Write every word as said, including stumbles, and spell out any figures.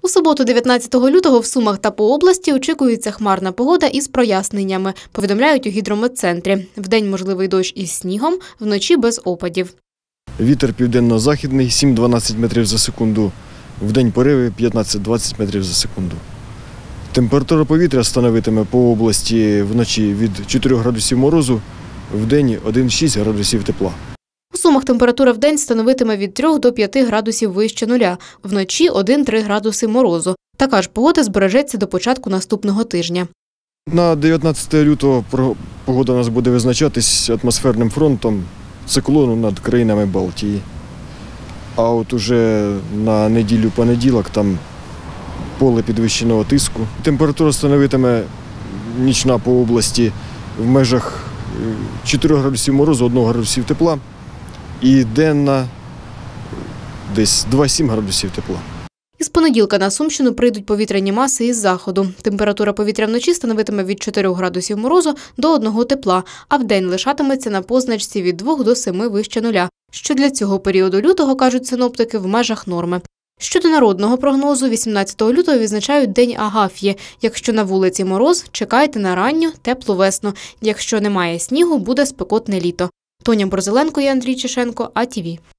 У суботу, дев'ятнадцятого лютого, в Сумах та по області очікується хмарна погода із проясненнями, повідомляють у гідрометцентрі. Вдень можливий дощ із снігом, вночі без опадів. Вітер південно-західний сім-дванадцять метрів за секунду, вдень пориви п'ятнадцять-двадцять метрів за секунду. Температура повітря становитиме по області вночі від чотирьох градусів морозу, вдень один-шість градусів тепла. У Сумах температура вдень становитиме від трьох до п'яти градусів вище нуля, вночі один-три градуси морозу. Така ж погода збережеться до початку наступного тижня. На дев'ятнадцяте лютого погода у нас буде визначатись атмосферним фронтом циклону над країнами Балтії. А от уже на неділю-понеділок там поле підвищеного тиску. Температура становитиме нічна по області в межах чотирьох градусів морозу, одного градусів тепла. І денна десь два-сім градусів тепла. Із понеділка на Сумщину прийдуть повітряні маси із заходу. Температура повітря вночі становитиме від чотирьох градусів морозу до одного тепла, а вдень лишатиметься на позначці від двох до семи вище нуля, що для цього періоду лютого, кажуть синоптики, в межах норми. Щодо народного прогнозу, вісімнадцятого лютого відзначають День Агаф'ї. Якщо на вулиці мороз, чекайте на ранню, теплу весну. Якщо немає снігу, буде спекотне літо. Тоня Борзеленко і Андрій Чешенко, А Ті Ві.